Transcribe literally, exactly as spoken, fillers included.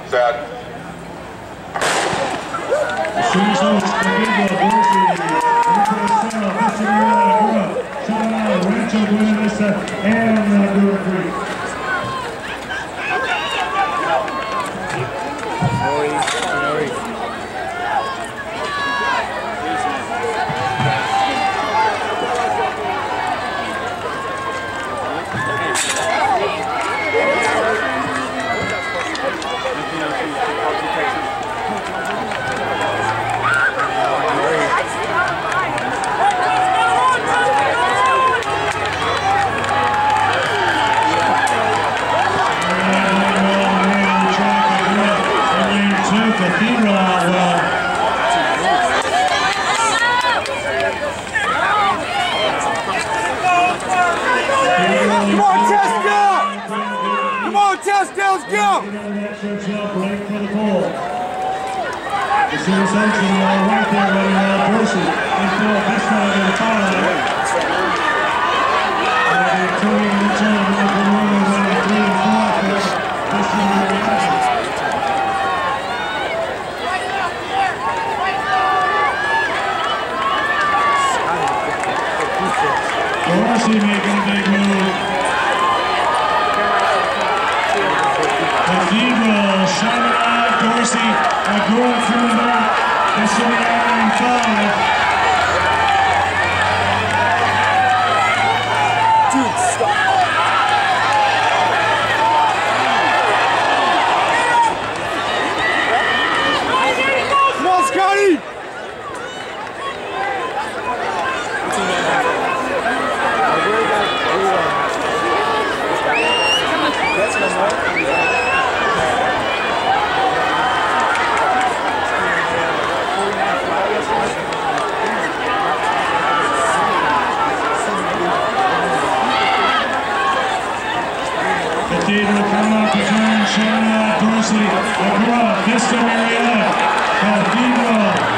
Sad. Serra, Testa, let's go! Break for the pole. You see the section uh, right there, letting uh, Dorsey into a this time in the final. And they're turning and turning with the Roman running three and four for this Noriega. Dorsey making a big move. Shot it out, Dorsey, uh, going through the back. This will be iron five. Dude, stop. Come on, Scotty! That's my Cathedral coming off the turn, showing out Dorsey, across, Testa, Noriega, Cathedral.